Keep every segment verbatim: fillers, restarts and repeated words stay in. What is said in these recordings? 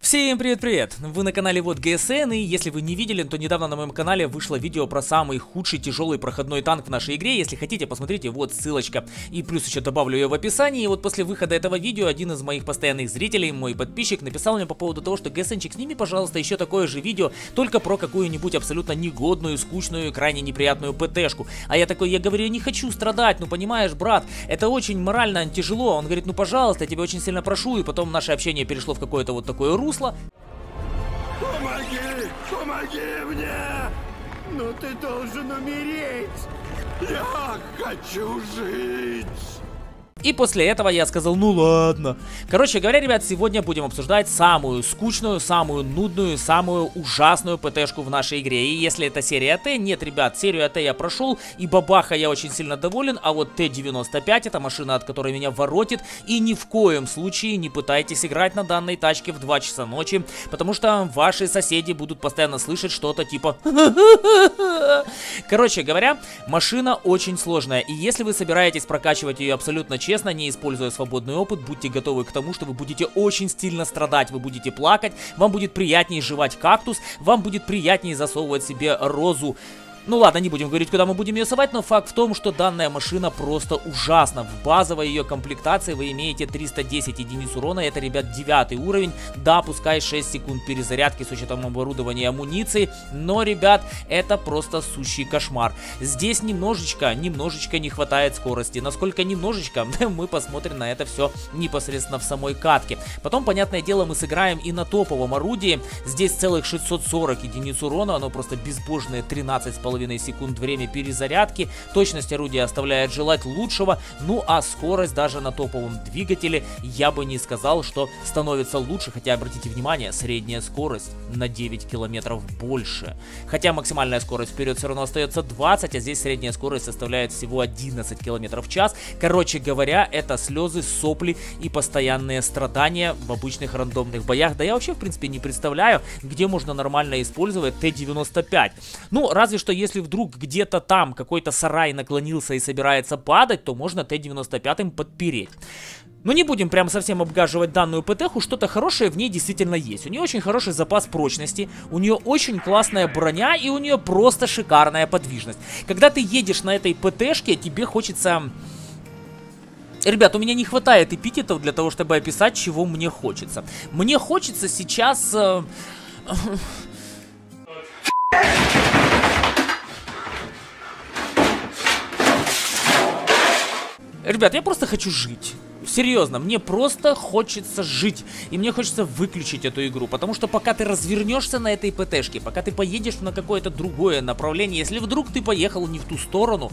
Всем привет-привет! Вы на канале Вот ГСН, и если вы не видели, то недавно на моем канале вышло видео про самый худший тяжелый проходной танк в нашей игре. Если хотите, посмотрите, вот ссылочка. И плюс еще добавлю ее в описании. И вот после выхода этого видео один из моих постоянных зрителей, мой подписчик, написал мне по поводу того, что ГСНчик, сними, пожалуйста, еще такое же видео, только про какую-нибудь абсолютно негодную, скучную, крайне неприятную ПТшку. А я такой, я говорю, я не хочу страдать, ну понимаешь, брат, это очень морально тяжело. Он говорит, ну пожалуйста, я тебя очень сильно прошу. И потом наше общение перешло в какое-то вот такое русло. Помоги! Помоги мне! Ну ты должен умереть! Я хочу жить! И после этого я сказал, ну ладно. Короче говоря, ребят, сегодня будем обсуждать самую скучную, самую нудную, самую ужасную ПТшку в нашей игре. И если это серия Т, нет, ребят, серию Т я прошел, и бабаха я очень сильно доволен, а вот Т девяносто пять это машина, от которой меня воротит, и ни в коем случае не пытайтесь играть на данной тачке в два часа ночи, потому что ваши соседи будут постоянно слышать что-то типа... Короче говоря, машина очень сложная, и если вы собираетесь прокачивать ее абсолютно честно, не используя свободный опыт, будьте готовы к тому, что вы будете очень сильно страдать, вы будете плакать, вам будет приятнее жевать кактус, вам будет приятнее засовывать себе розу. Ну ладно, не будем говорить, куда мы будем ее совать, но факт в том, что данная машина просто ужасна. В базовой ее комплектации вы имеете триста десять единиц урона, это, ребят, девятый уровень. Да, пускай шесть секунд перезарядки с учетом оборудования и амуниции, но, ребят, это просто сущий кошмар. Здесь немножечко, немножечко не хватает скорости. Насколько немножечко, мы посмотрим на это все непосредственно в самой катке. Потом, понятное дело, мы сыграем и на топовом орудии. Здесь целых шестьсот сорок единиц урона, оно просто безбожные тринадцать с половиной секунд время перезарядки, точность орудия оставляет желать лучшего, ну а скорость даже на топовом двигателе я бы не сказал, что становится лучше, хотя обратите внимание, средняя скорость на девять километров больше, хотя максимальная скорость вперед все равно остается двадцать, а здесь средняя скорость составляет всего одиннадцать километров в час. Короче говоря, это слезы, сопли и постоянные страдания в обычных рандомных боях. Да я вообще в принципе не представляю, где можно нормально использовать Т девяносто пять. Ну разве что если вдруг где-то там какой-то сарай наклонился и собирается падать, то можно Т девяносто пять подпереть. Но не будем прям совсем обгаживать данную ПТху, что-то хорошее в ней действительно есть. У нее очень хороший запас прочности, у нее очень классная броня и у нее просто шикарная подвижность. Когда ты едешь на этой ПТшке, тебе хочется... Ребят, у меня не хватает эпитетов для того, чтобы описать, чего мне хочется. Мне хочется сейчас... Э... Ребят, я просто хочу жить. Серьезно, мне просто хочется жить. И мне хочется выключить эту игру. Потому что пока ты развернешься на этой ПТшке, пока ты поедешь на какое-то другое направление, если вдруг ты поехал не в ту сторону...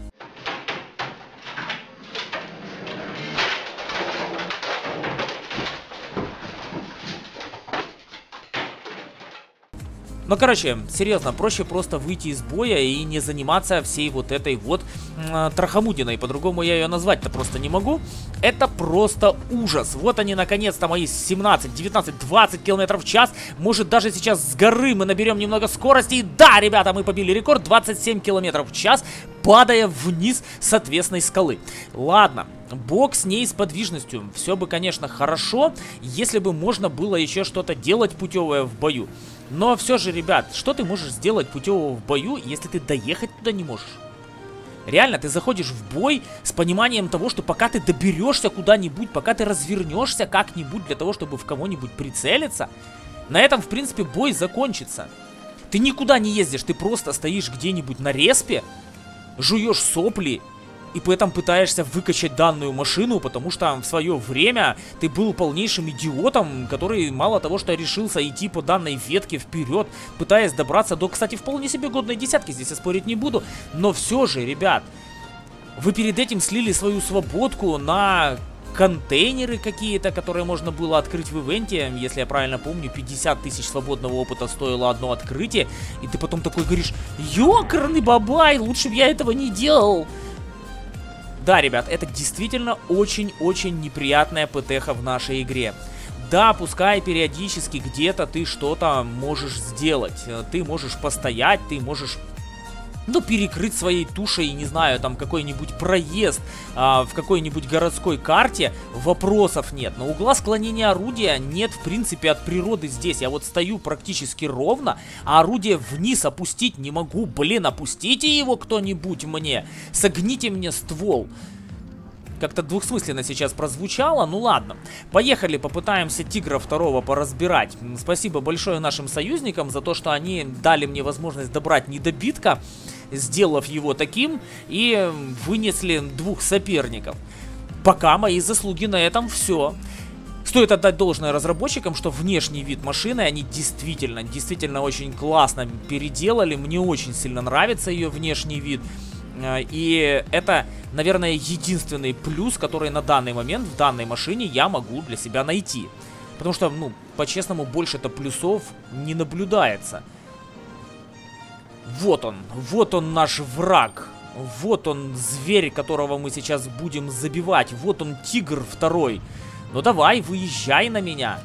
Ну, короче, серьезно, проще просто выйти из боя и не заниматься всей вот этой вот э, трахамудиной. По-другому я ее назвать-то просто не могу. Это просто ужас. Вот они, наконец-то, мои семнадцать, девятнадцать, двадцать километров в час. Может, даже сейчас с горы мы наберем немного скорости. И да, ребята, мы побили рекорд двадцать семь километров в час, падая вниз с отвесной скалы. Ладно. Бог с ней, с подвижностью. Все бы, конечно, хорошо, если бы можно было еще что-то делать путевое в бою. Но все же, ребят, что ты можешь сделать путевого в бою, если ты доехать туда не можешь? Реально, ты заходишь в бой с пониманием того, что пока ты доберешься куда-нибудь, пока ты развернешься как-нибудь для того, чтобы в кого-нибудь прицелиться, на этом, в принципе, бой закончится. Ты никуда не ездишь, ты просто стоишь где-нибудь на респе, жуешь сопли, и поэтому пытаешься выкачать данную машину, потому что в свое время ты был полнейшим идиотом, который мало того, что решился идти по данной ветке вперед, пытаясь добраться до, кстати, вполне себе годной десятки, здесь я спорить не буду, но все же, ребят, вы перед этим слили свою свободку на контейнеры какие-то, которые можно было открыть в ивенте, если я правильно помню, пятьдесят тысяч свободного опыта стоило одно открытие, и ты потом такой говоришь, ёкарный бабай, лучше бы я этого не делал. Да, ребят, это действительно очень-очень неприятная ПТха в нашей игре. Да, пускай периодически где-то ты что-то можешь сделать. Ты можешь постоять, ты можешь ну, перекрыть своей тушей, не знаю, там, какой-нибудь проезд а, в какой-нибудь городской карте, вопросов нет. Но угла склонения орудия нет, в принципе, от природы здесь. Я вот стою практически ровно, а орудие вниз опустить не могу. Блин, опустите его кто-нибудь мне, согните мне ствол. Как-то двухсмысленно сейчас прозвучало, ну ладно. Поехали, попытаемся Тигра второго поразбирать. Спасибо большое нашим союзникам за то, что они дали мне возможность добрать недобитка, сделав его таким, и вынесли двух соперников. Пока мои заслуги на этом все. Стоит отдать должное разработчикам, что внешний вид машины они действительно, действительно очень классно переделали. Мне очень сильно нравится ее внешний вид. И это, наверное, единственный плюс, который на данный момент в данной машине я могу для себя найти. Потому что, ну, по-честному, больше-то плюсов не наблюдается. Вот он, вот он наш враг. Вот он, зверь, которого мы сейчас будем забивать. Вот он, Тигр второй. Ну давай, выезжай на меня.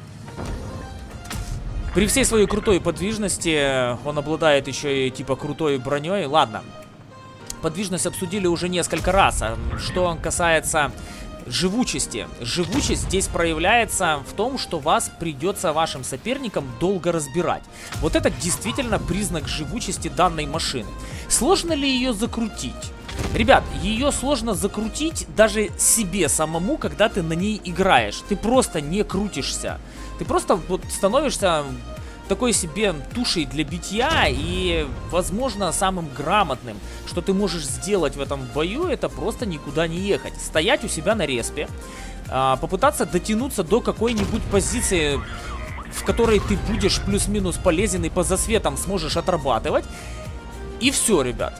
При всей своей крутой подвижности он обладает еще и типа крутой броней. Ладно. Подвижность обсудили уже несколько раз. А что касается живучести. Живучесть здесь проявляется в том, что вас придется вашим соперникам долго разбирать. Вот это действительно признак живучести данной машины. Сложно ли ее закрутить? Ребят, ее сложно закрутить даже себе самому, когда ты на ней играешь. Ты просто не крутишься. Ты просто вот становишься такой себе тушей для битья, и, возможно, самым грамотным, что ты можешь сделать в этом бою, это просто никуда не ехать. Стоять у себя на респе, а, попытаться дотянуться до какой-нибудь позиции, в которой ты будешь плюс-минус полезен и по засветам сможешь отрабатывать. И все, ребят.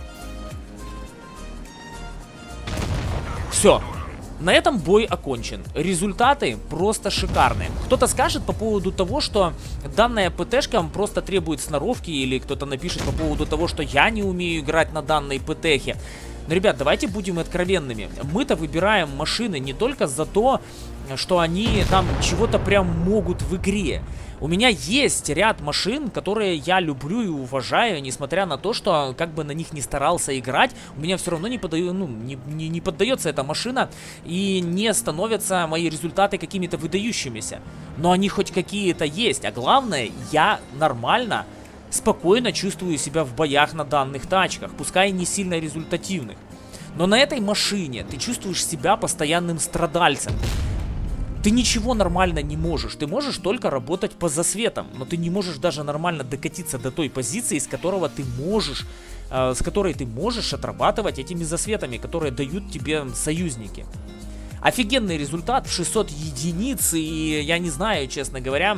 Все. На этом бой окончен. Результаты просто шикарные. Кто-то скажет по поводу того, что данная ПТшка просто требует сноровки, или кто-то напишет по поводу того, что я не умею играть на данной ПТхе. Но, ребят, давайте будем откровенными. Мы-то выбираем машины не только за то, что они там чего-то прям могут в игре. У меня есть ряд машин, которые я люблю и уважаю, несмотря на то, что как бы на них не старался играть, у меня все равно не, подаю, ну, не, не, не поддается эта машина и не становятся мои результаты какими-то выдающимися. Но они хоть какие-то есть, а главное, я нормально, спокойно чувствую себя в боях на данных тачках, пускай не сильно результативных. Но на этой машине ты чувствуешь себя постоянным страдальцем. Ты ничего нормально не можешь, ты можешь только работать по засветам, но ты не можешь даже нормально докатиться до той позиции, с которого ты можешь, э, с которой ты можешь отрабатывать этими засветами, которые дают тебе союзники. Офигенный результат в шестьсот единиц, и я не знаю, честно говоря,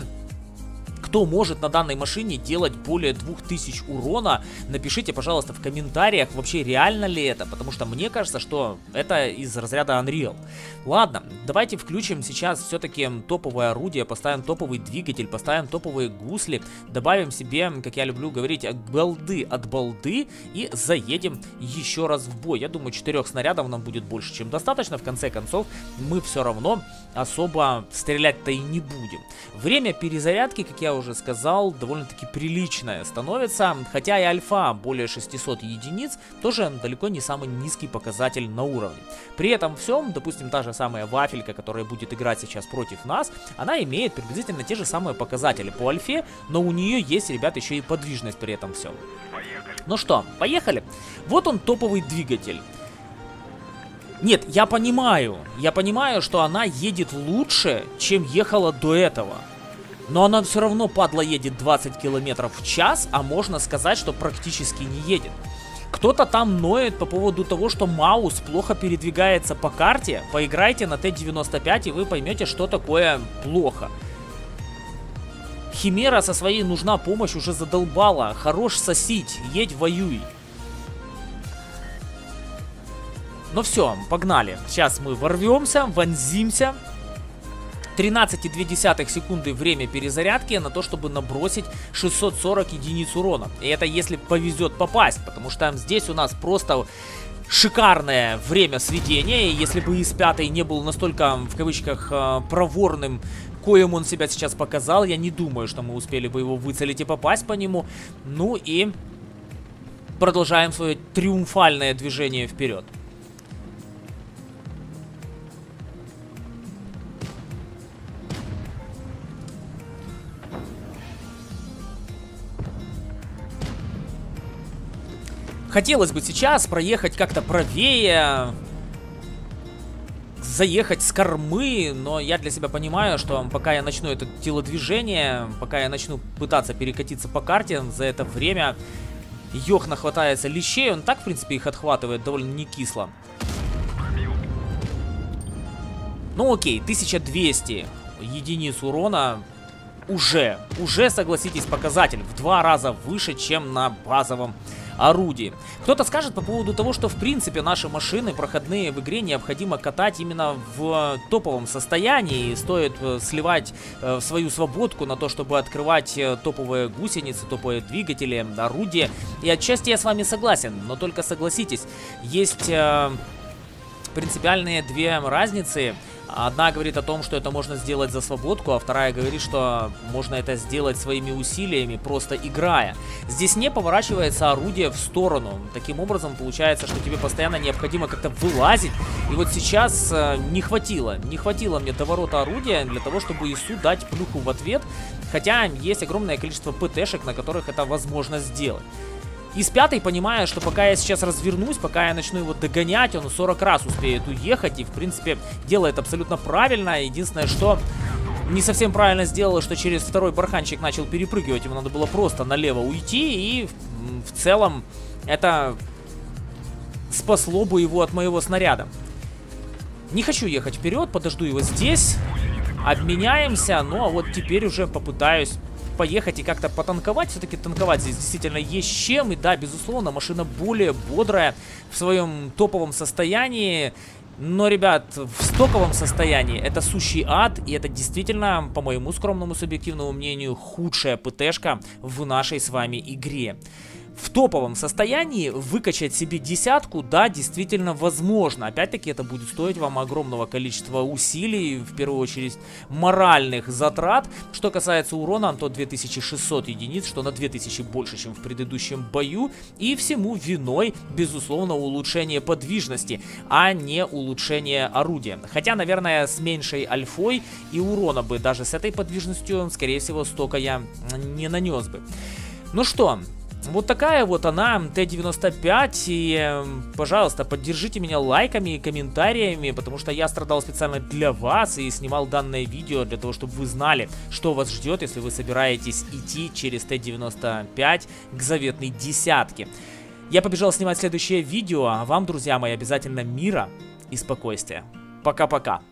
кто может на данной машине делать более двух тысяч урона. Напишите, пожалуйста, в комментариях, вообще реально ли это, потому что мне кажется, что это из разряда Unreal. Ладно, давайте включим сейчас все-таки топовое орудие, поставим топовый двигатель, поставим топовые гусли, добавим себе, как я люблю говорить, голды от балды и заедем еще раз в бой. Я думаю, четырех снарядов нам будет больше, чем достаточно. В конце концов, мы все равно особо стрелять-то и не будем. Время перезарядки, как я уже сказал, довольно-таки приличное становится, хотя и альфа более шестисот единиц тоже далеко не самый низкий показатель на уровне. При этом всем, допустим, та же самая вафелька, которая будет играть сейчас против нас, она имеет приблизительно те же самые показатели по альфе, но у нее есть, ребят, еще и подвижность при этом всем. Ну что, поехали. Вот он, топовый двигатель. Нет, я понимаю, я понимаю, что она едет лучше, чем ехала до этого. Но она все равно, падла, едет двадцать километров в час, а можно сказать, что практически не едет. Кто-то там ноет по поводу того, что маус плохо передвигается по карте. Поиграйте на Т девяносто пять, и вы поймете, что такое плохо. Химера со своей нужна помощь уже задолбала. Хорош сосить, едь воюй. Ну все, погнали. Сейчас мы ворвемся, вонзимся. тринадцать целых две десятых секунды время перезарядки на то, чтобы набросить шестьсот сорок единиц урона. И это если повезет попасть, потому что здесь у нас просто шикарное время сведения. И если бы ИС пять не был настолько, в кавычках, проворным, коим он себя сейчас показал, я не думаю, что мы успели бы его выцелить и попасть по нему. Ну и продолжаем свое триумфальное движение вперед. Хотелось бы сейчас проехать как-то правее, заехать с кормы, но я для себя понимаю, что пока я начну это телодвижение, пока я начну пытаться перекатиться по карте, за это время Йох нахватается лещей, он так, в принципе, их отхватывает довольно не кисло. Ну окей, тысяча двести единиц урона уже, уже, согласитесь, показатель в два раза выше, чем на базовом орудий. Кто-то скажет по поводу того, что в принципе наши машины проходные в игре необходимо катать именно в топовом состоянии, и стоит сливать э, свою свободку на то, чтобы открывать э, топовые гусеницы, топовые двигатели, орудия. И отчасти я с вами согласен, но только согласитесь, есть э, принципиальные две разницы. Одна говорит о том, что это можно сделать за свободку, а вторая говорит, что можно это сделать своими усилиями, просто играя. Здесь не поворачивается орудие в сторону. Таким образом, получается, что тебе постоянно необходимо как-то вылазить. И вот сейчас э, не хватило. Не хватило мне доворота орудия для того, чтобы ИСу дать плюху в ответ. Хотя есть огромное количество ПТшек, на которых это возможно сделать. И с пятой понимаю, что пока я сейчас развернусь, пока я начну его догонять, он сорок раз успеет уехать. И, в принципе, делает абсолютно правильно. Единственное, что не совсем правильно сделало, что через второй барханчик начал перепрыгивать. Ему надо было просто налево уйти. И в, в целом это спасло бы его от моего снаряда. Не хочу ехать вперед, подожду его здесь. Обменяемся. Ну, а вот теперь уже попытаюсь поехать и как-то потанковать. Все-таки танковать здесь действительно есть чем. И да, безусловно, машина более бодрая в своем топовом состоянии. Но, ребят, в стоковом состоянии это сущий ад. И это действительно, по моему скромному субъективному мнению, худшая ПТшка в нашей с вами игре. В топовом состоянии выкачать себе десятку, да, действительно возможно. Опять-таки, это будет стоить вам огромного количества усилий, в первую очередь моральных затрат. Что касается урона, то две тысячи шестьсот единиц, что на две тысячи больше, чем в предыдущем бою. И всему виной, безусловно, улучшение подвижности, а не улучшение орудия. Хотя, наверное, с меньшей альфой и урона бы даже с этой подвижностью, скорее всего, столько я не нанес бы. Ну что... Вот такая вот она, Т девяносто пять, и, пожалуйста, поддержите меня лайками и комментариями, потому что я страдал специально для вас и снимал данное видео для того, чтобы вы знали, что вас ждет, если вы собираетесь идти через Т девяносто пять к заветной десятке. Я побежал снимать следующее видео, а вам, друзья мои, обязательно мира и спокойствия. Пока-пока.